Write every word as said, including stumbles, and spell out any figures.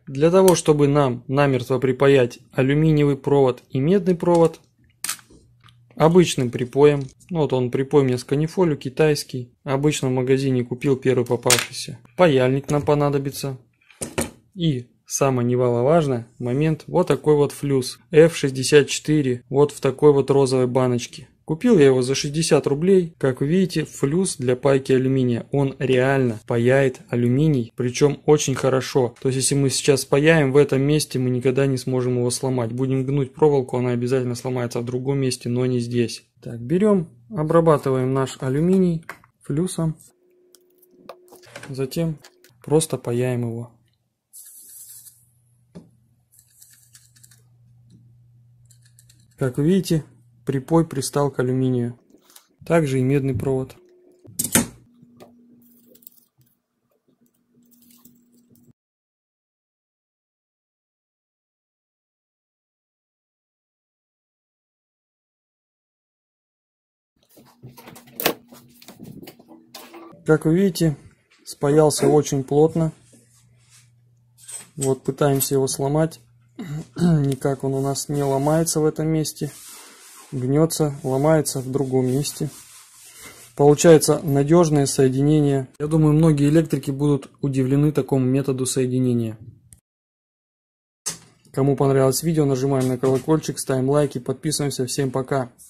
Для того, чтобы нам намертво припаять алюминиевый провод и медный провод, обычным припоем, ну вот он припой мне с канифолью, китайский, обычно в магазине купил первый попавшийся. Паяльник нам понадобится. И самое немаловажное момент, вот такой вот флюс эф шестьдесят четыре, вот в такой вот розовой баночке. Купил я его за шестьдесят рублей. Как вы видите, флюс для пайки алюминия. Он реально паяет алюминий, причем очень хорошо. То есть, если мы сейчас паяем в этом месте, мы никогда не сможем его сломать. Будем гнуть проволоку, она обязательно сломается в другом месте, но не здесь. Так, берем, обрабатываем наш алюминий флюсом. Затем просто паяем его. Как вы видите, припой пристал к алюминию. Также и медный провод. Как вы видите, спаялся очень плотно. Вот пытаемся его сломать. Никак он у нас не ломается в этом месте. Гнется, ломается в другом месте. Получается надежное соединение. Я думаю, многие электрики будут удивлены такому методу соединения. Кому понравилось видео, нажимаем на колокольчик, ставим лайки, подписываемся. Всем пока!